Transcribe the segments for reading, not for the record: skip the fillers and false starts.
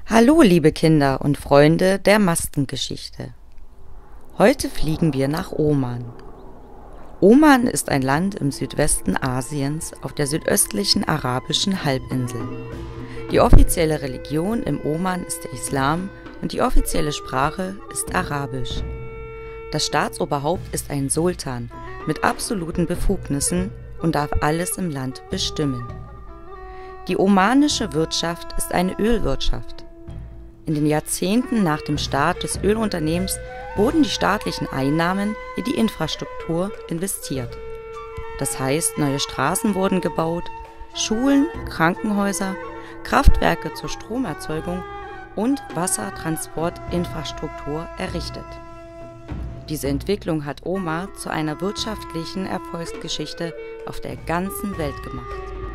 Hallo liebe Kinder und Freunde der Maskengeschichte. Heute fliegen wir nach Oman. Oman ist ein Land im Südwesten Asiens auf der südöstlichen arabischen Halbinsel. Die offizielle Religion im Oman ist der Islam und die offizielle Sprache ist Arabisch. Das Staatsoberhaupt ist ein Sultan mit absoluten Befugnissen und darf alles im Land bestimmen. Die omanische Wirtschaft ist eine Ölwirtschaft. In den Jahrzehnten nach dem Start des Ölunternehmens wurden die staatlichen Einnahmen in die Infrastruktur investiert. Das heißt, neue Straßen wurden gebaut, Schulen, Krankenhäuser, Kraftwerke zur Stromerzeugung und Wassertransportinfrastruktur errichtet. Diese Entwicklung hat Oman zu einer wirtschaftlichen Erfolgsgeschichte auf der ganzen Welt gemacht.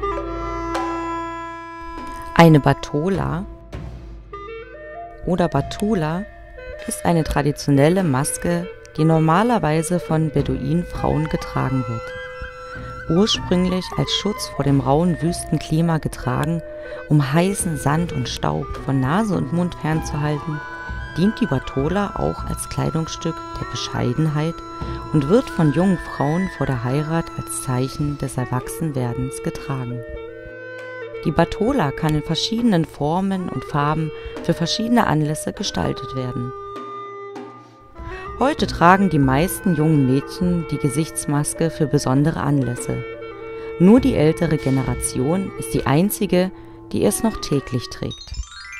Eine Batola oder Batula ist eine traditionelle Maske, die normalerweise von Beduinenfrauen getragen wird. Ursprünglich als Schutz vor dem rauen Wüstenklima getragen, um heißen Sand und Staub von Nase und Mund fernzuhalten, dient die Batola auch als Kleidungsstück der Bescheidenheit und wird von jungen Frauen vor der Heirat als Zeichen des Erwachsenwerdens getragen. Die Batola kann in verschiedenen Formen und Farben für verschiedene Anlässe gestaltet werden. Heute tragen die meisten jungen Mädchen die Gesichtsmaske für besondere Anlässe. Nur die ältere Generation ist die einzige, die es noch täglich trägt.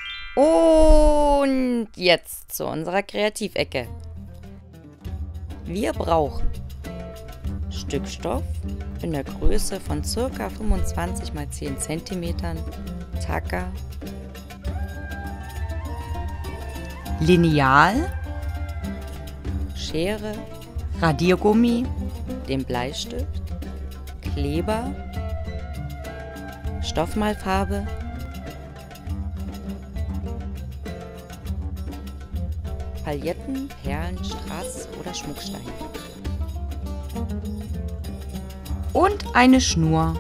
Und jetzt zu unserer Kreativecke. Wir brauchen Stück Stoff in der Größe von ca. 25 x 10 cm, Tacker, Lineal, Schere, Radiergummi, den Bleistift, Kleber, Stoffmalfarbe, Pailletten, Perlen, Strass oder Schmucksteine. Und eine Schnur.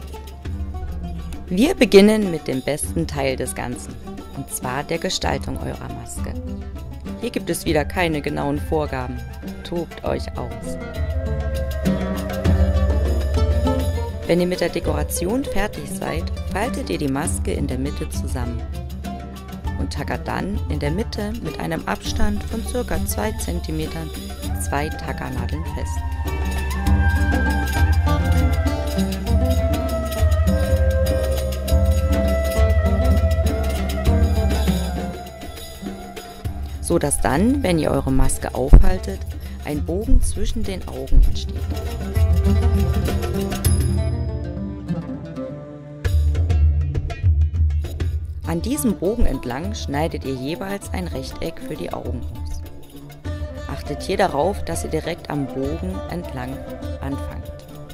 Wir beginnen mit dem besten Teil des Ganzen, und zwar der Gestaltung eurer Maske. Hier gibt es wieder keine genauen Vorgaben. Tobt euch aus. Wenn ihr mit der Dekoration fertig seid, faltet ihr die Maske in der Mitte zusammen und tackert dann in der Mitte mit einem Abstand von ca. 2 cm 2 Tackernadeln fest. So dass dann, wenn ihr eure Maske aufhaltet, ein Bogen zwischen den Augen entsteht. An diesem Bogen entlang schneidet ihr jeweils ein Rechteck für die Augen aus. Achtet hier darauf, dass ihr direkt am Bogen entlang anfangt.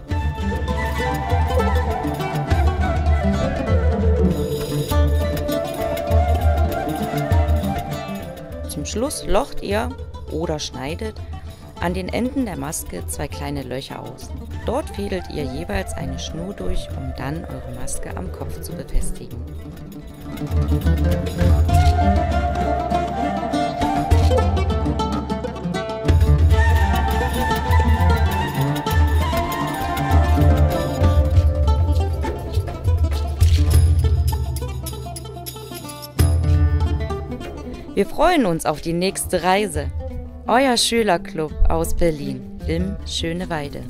Zum Schluss locht ihr oder schneidet an den Enden der Maske 2 kleine Löcher aus. Dort fädelt ihr jeweils eine Schnur durch, um dann eure Maske am Kopf zu befestigen. Wir freuen uns auf die nächste Reise. Euer Schülerclub aus Berlin im Schöneweide.